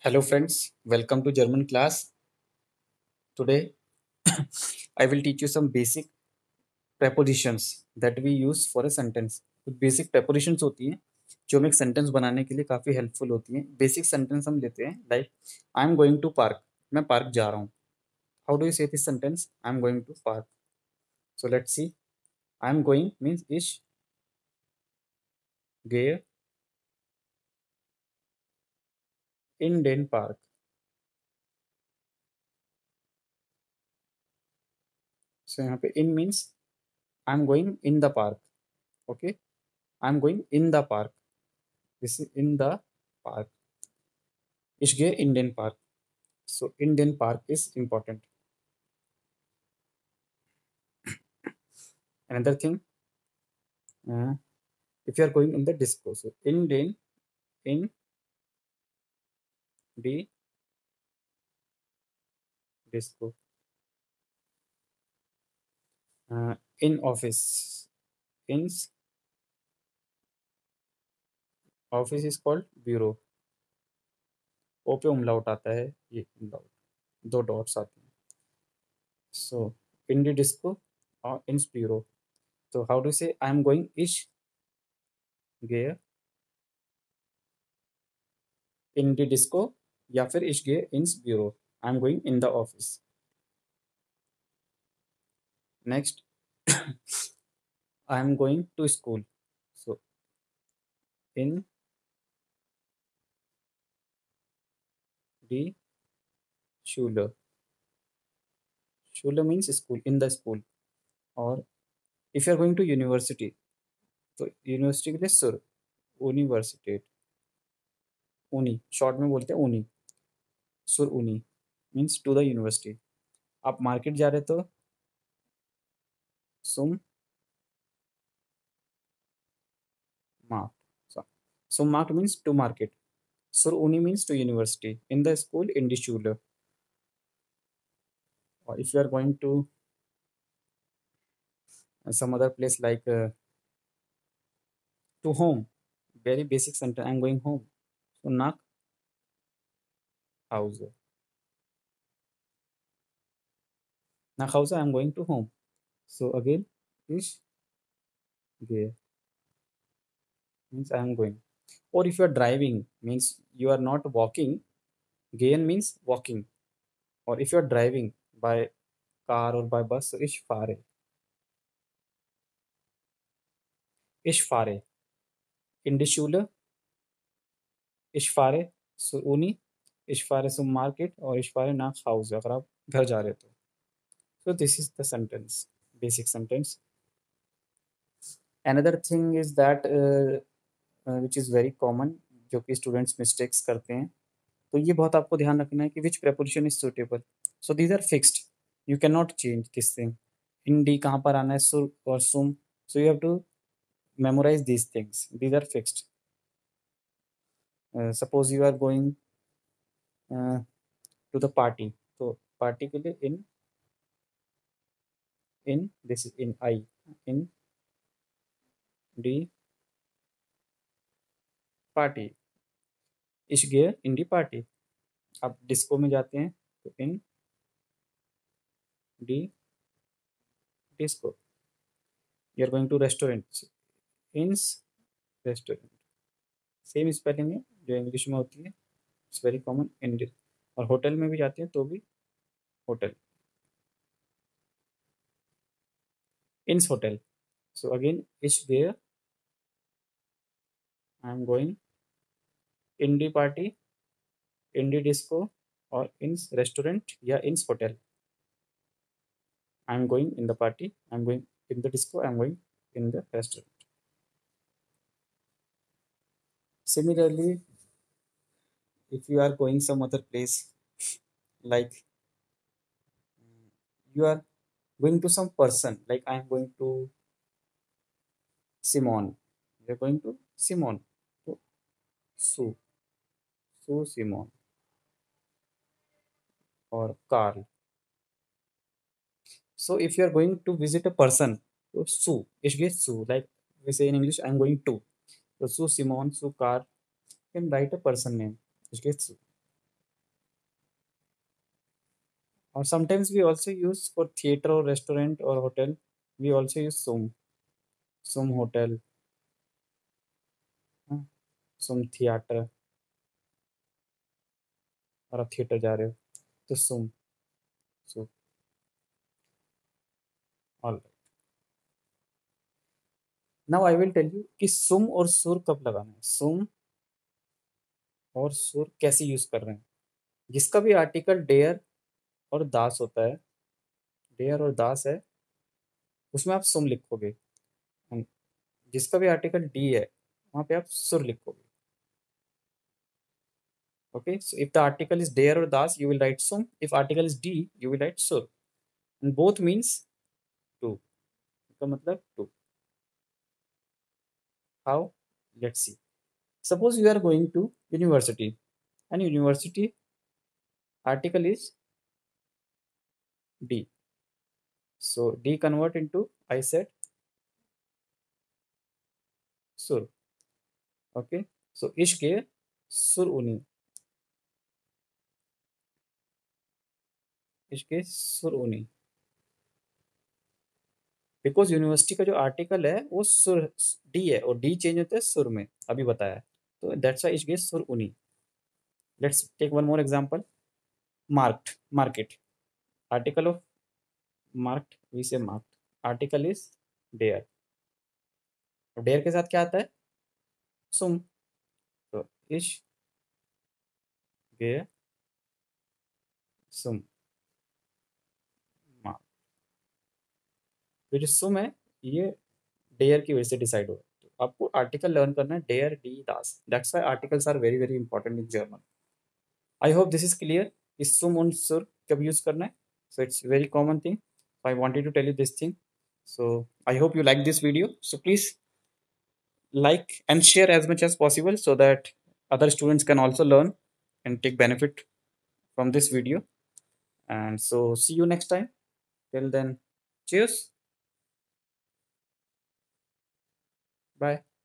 Hello friends, welcome to German class. Today I will teach you some basic prepositions that we use for a sentence. कुछ basic prepositions होती हैं जो हमें एक sentence बनाने के लिए काफ़ी हेल्पफुल होती हैं. बेसिक सेंटेंस हम लेते हैं like I am going to park. मैं पार्क जा रहा हूँ. How do you say this sentence? I am going to park. So let's see. I am going means इश gehe in den Park. So यहाँ पे in means I am going in the park. Okay, I am going in the park. This is in the park. Ich gehe in den Park. So Indian Park is important. Another thing, uh, if you are going in the disco, so in the disco, in office, in office is called bureau. ओ पे umlaut आता है, ये umlaut, दो dots आते हैं. So in the disco or in bureau. So how do you say I am going? Ich gehe in the disco या फिर ich gehe ins bureau. I am going in the office. Next, I am going to school. So in the Schule. Schule means school, in the school. और if you are going to university, तो university के लिए सुर, यूनिवर्सिटेट, ऊनी, short में बोलते हैं ऊनी, सुर ऊनी मीन्स टू द यूनिवर्सिटी. आप मार्केट जा रहे तो सुम मार्ट. सुम मार्ट मीन्स टू मार्केट. सुर ऊनी means to university. In the school, in the शूल. और if you are going to some other place like to home, very basic sentence, I am going home. So nach Hause. Nach Hause, I am going to home. So again, ich gehe means I am going. Or if you are driving, means you are not walking. Gehen means walking. Or if you are driving by car or by bus, so ich fahre. Ich fahre. In die Schule, ich fahre zur Uni, ich fahre zum Market और ich fahre nach Hause अगर आप घर जा रहे हो तो. So this is the sentence, basic sentence. Another thing is that which is very common, जो कि स्टूडेंट्स मिस्टेक्स करते हैं. तो ये बहुत आपको ध्यान रखना है कि which preposition is suitable. So these are fixed, you can not change this thing. इन डी कहाँ पर आना है, सुर और सुम. So you have to memorize these things, these are fixed. Suppose you are going to the party, तो पार्टी के लिए इन दिस इज इन आई, इन डी पार्टी. इश गेयर इन डी पार्टी. आप डिस्को में जाते हैं तो इन डी disco. You are going to restaurant, in restaurant. Same spelling है जो इंग्लिश में होती है. It's very common Indian. और होटल में भी जाते हैं तो भी होटल, इन्स होटल. सो अगेन इश देयर, आई एम गोइंग इन डी पार्टी, इन डी डिस्को और इन्स रेस्टोरेंट या इन्स hotel. I am going in the party, I am going in the disco, I am going in the restaurant. Similarly, if you are going some other place, like you are going to some person, like I am going to Simon, you are going to Simon, so Sue, Sue Simon or Carl. So if you are going to visit a person, so Sue, it gets Sue. Like we say in English, I am going to. So Sue Simon, Sue Carl, you can write a person name. It gets Sue. or sometimes we also use for theater or restaurant or hotel. We also use sum hotel, हाँ, sum theater, और आप theatre जा रहे हो तो sum. So all. Now I will tell you कि सुम और सुर कब लगाना है, सुम और सुर कैसे यूज कर रहे हैं. जिसका भी आर्टिकल डेयर और दास होता है, डेयर और दास है, उसमें आप सुम लिखोगे. हम- जिसका भी आर्टिकल डी है, वहां पे आप सुर लिखोगे. Okay, so if the article is डेयर और दास यू विल राइट सुम, इफ आर्टिकल इज डी यू विल राइट सुर. And both means to. इसका मतलब to. How? Let's see. Suppose you are going to university, and university article is D. So D convert into, I said, sur. Okay. So ishke sur uni. ishke sur uni. Because university का जो article है वो सुर D है, और D change होता है सुर में, अभी बताया है. तो that's why ishke sur uni. Let's take one more example. मार्क्ड, मार्केट. आर्टिकल ऑफ मार्क्ड, वी से मार्क्ड. आर्टिकल इज डेयर. और डेयर के साथ क्या आता है? सुम. तो इश गे सुम. तो जो सुम है ये डेयर की वजह से डिसाइड हुआ. तो आपको आर्टिकल लर्न करना है, डेयर डी दास. That's why articles are very very important in German. I hope this is clear. इस सुम और सुर कब यूज करना है. So it's very common thing. I wanted to tell you this thing. So I hope you like this video. So please like and share as much as possible so that other students can also learn and take benefit from this video. And so see you next time. Till then, cheers. Bye.